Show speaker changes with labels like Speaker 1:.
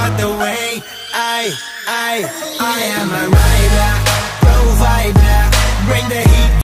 Speaker 1: about the way I am a rider, provider, bring the heat